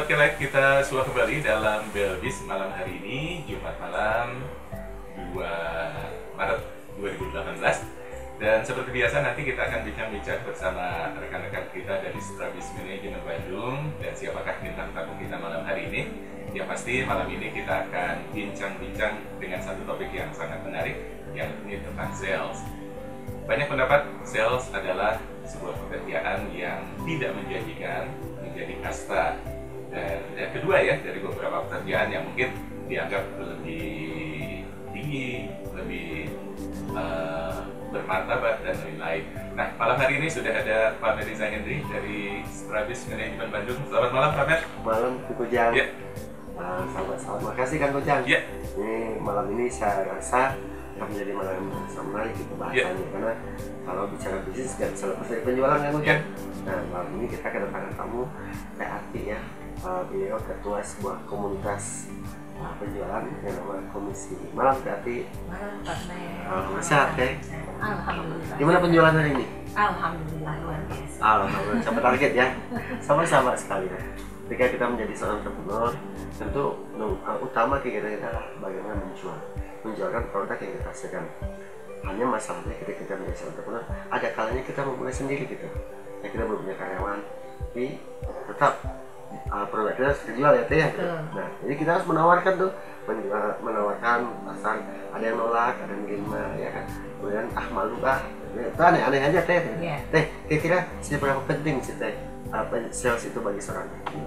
Oke, baik, kita sudah kembali dalam Belbis malam hari ini, Jumat malam 2 Maret 2018. Dan seperti biasa nanti kita akan bincang-bincang bersama rekan-rekan kita dari Strabis Manajemen Bandung. Dan siapakah bintang tamu kita malam hari ini? Yang pasti malam ini kita akan bincang-bincang dengan satu topik yang sangat menarik, yakni tentang sales. Banyak pendapat sales adalah sebuah pekerjaan yang tidak menjanjikan, menjadi kasta. Dan yang kedua ya, dari beberapa pekerjaan yang mungkin dianggap lebih tinggi, lebih bermartabat dan lain-lain. Nah, malam hari ini sudah ada Pak Meriza Hendri dari Strabis Manajemen Bandung. Selamat malam, Pak Mer. Malam, Kujang. Ya. Selamat, makasih kan Kujang. Ya. Ini malam ini saya rasa akan menjadi malam yang sangat menarik gitu bahasannya, karena kalau bicara bisnis nggak bisa lepas dari penjualan kan Kujang. Nah, malam ini kita kedatangan tamu PAT ya. Beliau ketua sebuah komunitas penjualan yang nama Komisi. Malam berarti. Malam Pak Mer. Sehat ya? Alhamdulillah. Gimana penjualan hari ini? Alhamdulillah luar biasa. Alhamdulillah, capai target ya. Sama-sama sekali ya. Ketika kita menjadi seorang entrepreneur, tentu utama kegiatan kita adalah bagaimana menjualkan produk yang kita hasilkan. Hanya masalahnya ketika kita menjadi seorang entrepreneur, ada kalanya kita memulai sendiri gitu. Ya, kita belum punya karyawan, tapi tetap produk kita harus terjual ya Teh ya. Nah, jadi kita harus menawarkan tuh, menawarkan pasar. Ada yang nolak, ada yang gimana ya kan. Kemudian malu itu aneh-aneh aja Teh. Teh, kira-kira seberapa penting sih Teh sales itu bagi seorang?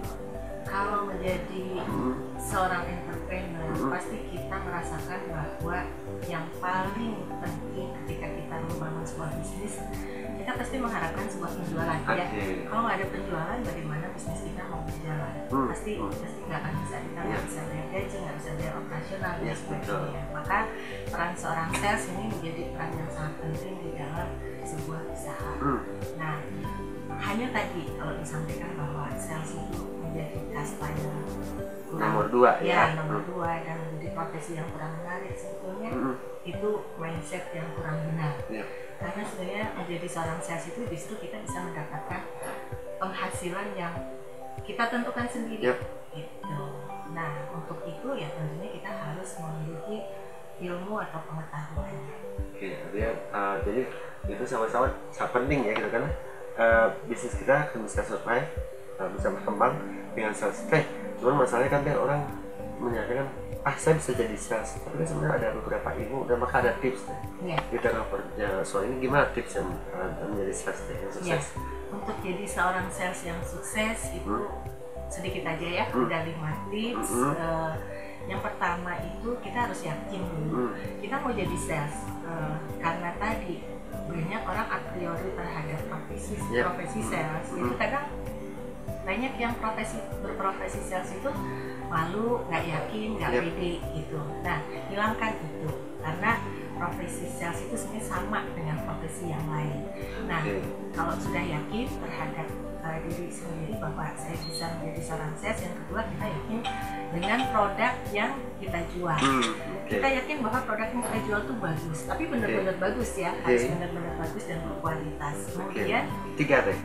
Kalau menjadi seorang entrepreneur, pasti kita merasakan bahwa yang paling penting ketika kita membangun sebuah bisnis, kita pasti mengharapkan sebuah penjualan. Ya, kalau nggak ada penjualan, bagaimana bisnis kita mau berjalan? Pasti nggak akan bisa, kita nggak bisa bayar gaji, nggak bisa bayar operasional dan sebagainya. Maka peran seorang sales ini menjadi peran yang sangat penting di dalam sebuah usaha. Nah, hanya tadi kalau disampaikan bahwa sales itu menjadi kasta yang nomor 2 ya, nomor 2 dan menjadi profesi yang kurang menarik, sebetulnya itu mindset yang kurang benar. Karena sebenarnya menjadi seorang sales itu justru kita bisa mendapatkan penghasilan yang kita tentukan sendiri. Gitu. Nah, untuk itu ya tentunya kita harus memiliki ilmu atau pengetahuannya. Oke, artinya jadi itu sama-sama sangat penting ya gitu kan. Bisnis kita akan bisa survive, bisa berkembang dengan sales. Cuman masalahnya kan orang menyatakan saya bisa jadi sales, tapi kan sebenarnya ada beberapa ilmu dan maka ada tips kita kerja. Soal ini gimana tips yang menjadi sales yang sukses? Untuk jadi seorang sales yang sukses itu sedikit aja ya, ada 5 tips. Yang pertama itu kita harus yakin dulu kita mau jadi sales, karena tadi banyak orang a priori terhadap profesi sales. Itu kadang banyak yang berprofesi sales itu malu, nggak yakin, nggak pede gitu. Nah, hilangkan itu, karena profesi sales itu sebenarnya sama dengan profesi yang lain. Nah, kalau sudah yakin terhadap diri sendiri bahwa saya bisa menjadi seorang sales, yang kedua kita yakin dengan produk yang kita jual. Kita yakin bahwa produk yang kita jual itu bagus, tapi benar-benar bagus ya, harus benar-benar bagus dan berkualitas. Kemudian tiga deh.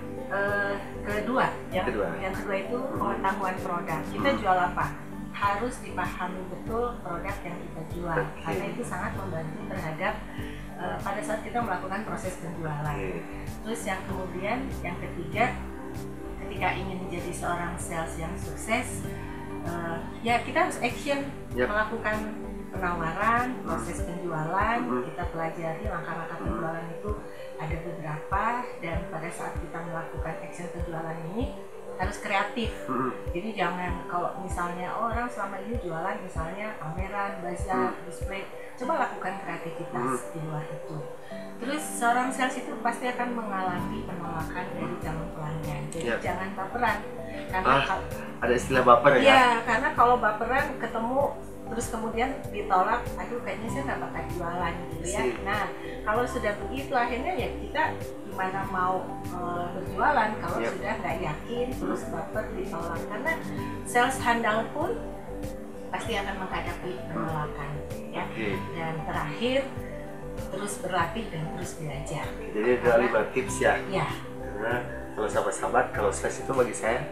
Yang kedua itu pengetahuan produk. Kita jual apa? Harus dipahami betul produk yang kita jual, karena itu sangat membantu terhadap pada saat kita melakukan proses penjualan. Terus yang ketiga, ketika ingin menjadi seorang sales yang sukses, ya kita harus action, melakukan penawaran, proses penjualan. Kita pelajari langkah-langkah penjualan itu ada beberapa, dan pada saat kita melakukan action penjualan ini harus kreatif. Jadi jangan, kalau misalnya orang selama ini jualan misalnya pameran, bazar, display, coba lakukan kreativitas di luar itu. Terus seorang sales itu pasti akan mengalami penolakan dari calon pelanggan. Jadi jangan baperan. Karena ada istilah baper ya? Iya, karena kalau baperan ketemu terus kemudian ditolak, aduh kayaknya saya nggak bakal jualan gitu ya. Nah, kalau sudah begitu akhirnya ya kita gimana mau berjualan kalau sudah nggak yakin, terus baper, ditolak. Karena sales handal pun pasti akan menghadapi penolakan ya. Dan terakhir, terus berlatih dan terus belajar. Jadi ada 5 tips ya? Ya. Karena kalau sahabat-sahabat, kalau sales itu bagi saya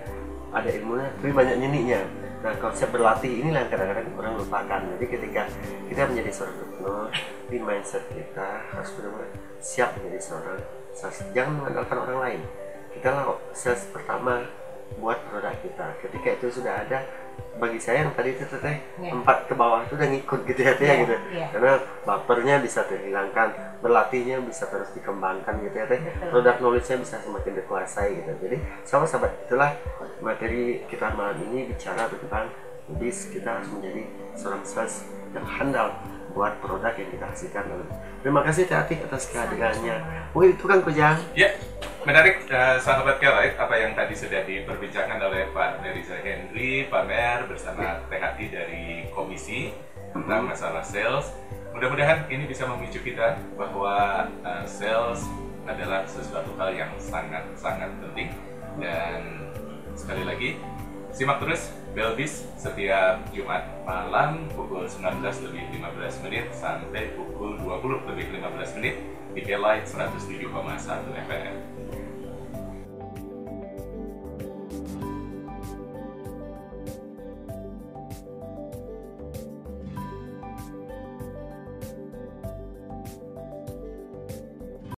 ada ilmunya tapi banyak nyanyinya. Nah, konsep berlatih inilah yang kadang-kadang orang lupakan. Jadi ketika kita menjadi seorang entrepreneur, di mindset kita harus benar-benar siap menjadi seorang sales. Jangan mengandalkan orang lain. Kita lah sales pertama buat produk kita. Ketika itu sudah ada, bagi saya yang tadi itu teh 4 ke bawah itu udah ngikut gitu ya, gitu. Karena bapernya bisa terhilangkan, berlatihnya bisa terus dikembangkan gitu ya teh. Produk knowledge-nya bisa semakin dikuasai gitu. Jadi sama sahabat, itulah materi kita malam ini bicara tentang bis. Kita harus menjadi seorang sales yang handal buat produk yang kita hasilkan. Terima kasih Teh Atik atas kehadirannya. Wih, itu kan Kujang. Ya, menarik sahabat Kelight apa yang tadi sudah diperbincangkan oleh Pak Neriza Henry, Pak Mer bersama Teh Atik dari komisi tentang masalah sales. Mudah-mudahan ini bisa memicu kita bahwa sales adalah sesuatu hal yang sangat-sangat penting. Dan sekali lagi, simak terus Belbis setiap Jumat malam pukul 19:15 sampai pukul 20:15 di Kelight 107,1 FM.